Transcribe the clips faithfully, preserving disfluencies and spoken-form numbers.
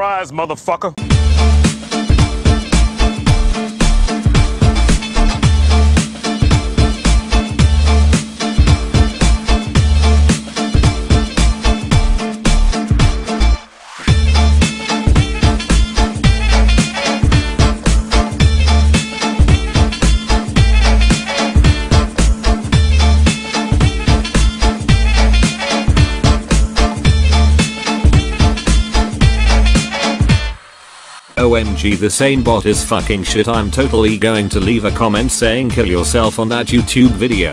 Surprise, motherfucker. O M G, the sane bot is fucking shit. I'm totally going to leave a comment saying kill yourself on that YouTube video.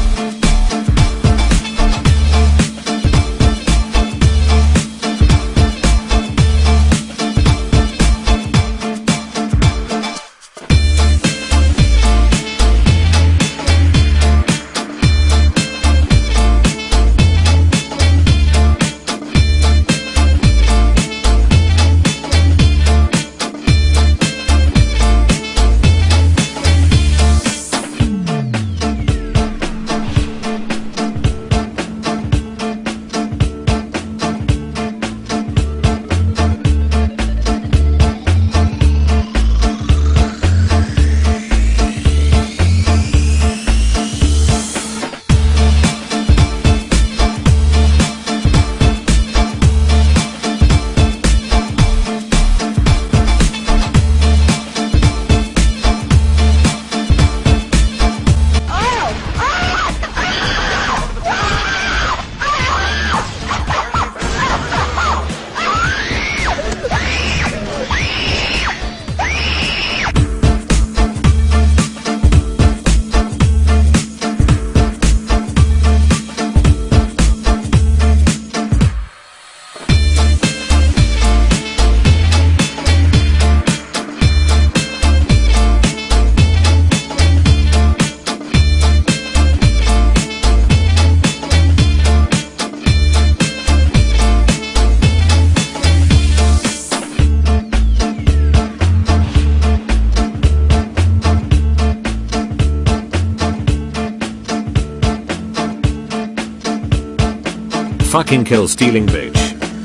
Fucking kill stealing bitch.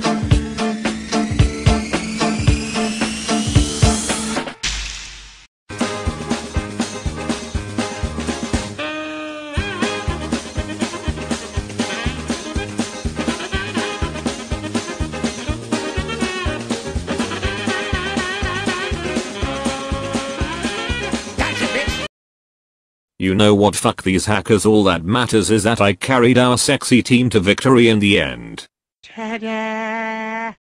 You know what, fuck these hackers, all that matters is that I carried our sexy team to victory in the end. Ta-da!